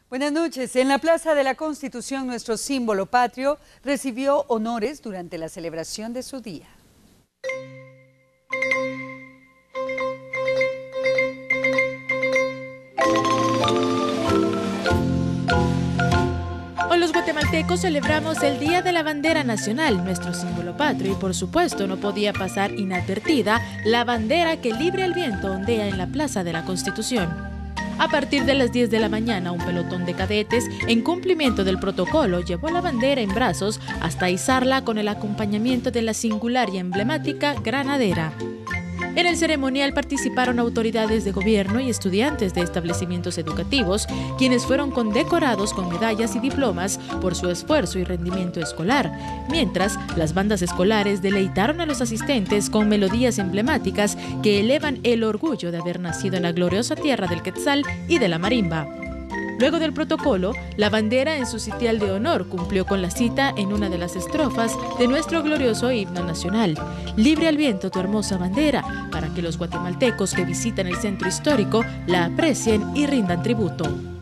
Buenas noches. En la Plaza de la Constitución, nuestro símbolo patrio recibió honores durante la celebración de su día. Hoy los guatemaltecos celebramos el Día de la Bandera Nacional, nuestro símbolo patrio, y por supuesto no podía pasar inadvertida la bandera que libre al viento ondea en la Plaza de la Constitución. A partir de las 10 de la mañana, un pelotón de cadetes, en cumplimiento del protocolo, llevó la bandera en brazos hasta izarla con el acompañamiento de la singular y emblemática granadera. En el ceremonial participaron autoridades de gobierno y estudiantes de establecimientos educativos, quienes fueron condecorados con medallas y diplomas por su esfuerzo y rendimiento escolar, mientras las bandas escolares deleitaron a los asistentes con melodías emblemáticas que elevan el orgullo de haber nacido en la gloriosa tierra del Quetzal y de la marimba. Luego del protocolo, la bandera en su sitial de honor cumplió con la cita en una de las estrofas de nuestro glorioso himno nacional. Libre al viento tu hermosa bandera, para que los guatemaltecos que visitan el centro histórico la aprecien y rindan tributo.